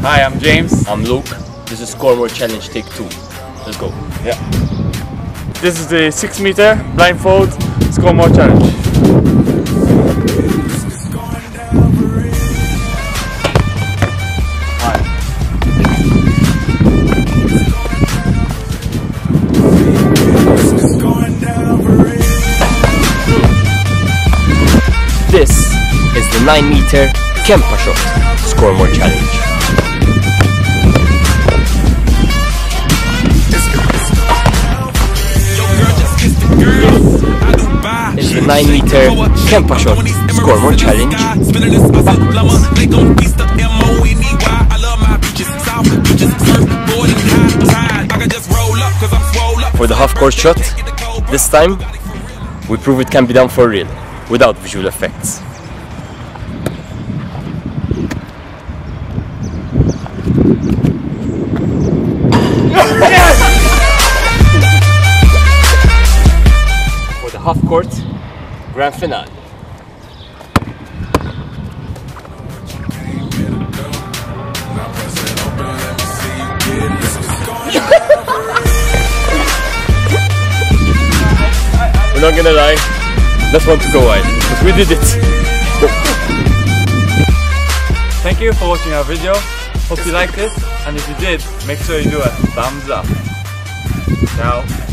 Hi, I'm James. I'm Luke. This is Scoremore Challenge Take 2. Let's go. Yeah. This is the 6 meter blindfold Scoremore Challenge. This is the 9 meter Kempa shot Scoremore Challenge. This is the 9 meter Kempa shot Scoremore Challenge backwards. For the half court shot, this time we prove it can be done for real, without visual effects. For the half court grand finale. We're not gonna lie, that's one to go wide, because we did it. Thank you for watching our video. Hope you liked it, and if you did, make sure you do a thumbs up. Ciao.